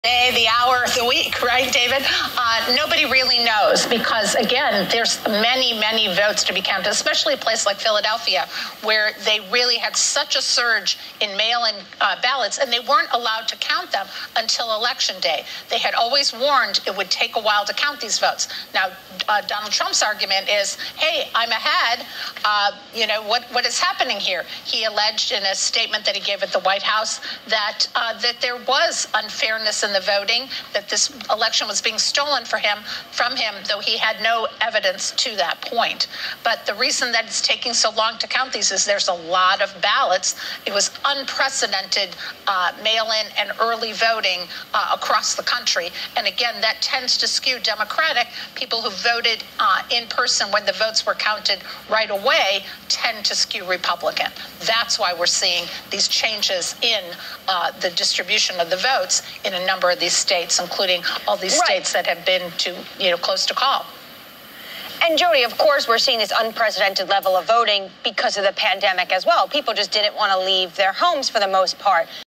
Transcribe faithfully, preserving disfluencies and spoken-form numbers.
Day, the hour, the week, right, David? Uh, nobody really knows because, again, there's many, many votes to be counted, especially a place like Philadelphia, where they really had such a surge in mail-in uh, ballots, and they weren't allowed to count them until Election Day. They had always warned it would take a while to count these votes. Now, uh, Donald Trump's argument is, hey, I'm ahead. Uh, you know, what, what is happening here? He alleged in a statement that he gave at the White House that, uh, that there was unfairness in the voting, that this election was being stolen for him, from him, though he had no evidence to that point. But the reason that it's taking so long to count these is there's a lot of ballots. It was unprecedented uh, mail-in and early voting uh, across the country. And again, that tends to skew Democratic. People who voted uh, in person when the votes were counted right away tend to skew Republican. That's why we're seeing these changes in uh, the distribution of the votes in a number of these states, including all these right. states that have been to, you know, close to call. And Jody, of course, we're seeing this unprecedented level of voting because of the pandemic as well. People just didn't want to leave their homes for the most part.